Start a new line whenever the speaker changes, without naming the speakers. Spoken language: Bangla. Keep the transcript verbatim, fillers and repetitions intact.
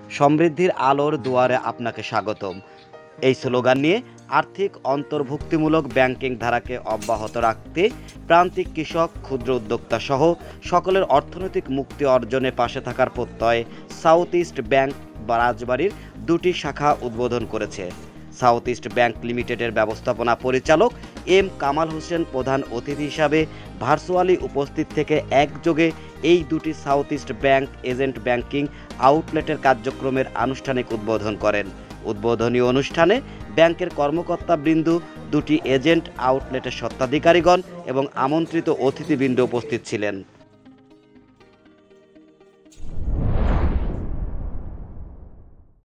সমৃদ্ধির আলোর দুয়ারে আপনাকে স্বাগতম। এই স্লোগান নিয়ে আর্থিক অন্তর্ভুক্তিমূলক ব্যাংকিং ধারাকে অব্যাহত রাখতে প্রান্তিক কৃষক, ক্ষুদ্র উদ্যোক্তা সহ সকলের অর্থনৈতিক মুক্তি অর্জনে পাশে থাকার প্রত্যয় সাউথ ইস্ট ব্যাংক রাজবাড়ীর দুটি শাখা উদ্বোধন করেছে। সাউথ ইস্ট ব্যাংক লিমিটেডের ব্যবস্থাপনা পরিচালক এম কামাল হোসেন প্রধান অতিথি হিসাবে ভার্চুয়ালি উপস্থিত থেকে একযোগে এই দুটি South East Bank agent banking আউটলেটের কার্যক্রমের আনুষ্ঠানিক উদ্বোধন করেন। উদ্বোধনী অনুষ্ঠানে ব্যাংকের কর্মকর্তাবৃন্দ, দুটি এজেন্ট আউটলেটের স্বত্বাধিকারীগণ এবং আমন্ত্রিত অতিথিবৃন্দ উপস্থিত ছিলেন।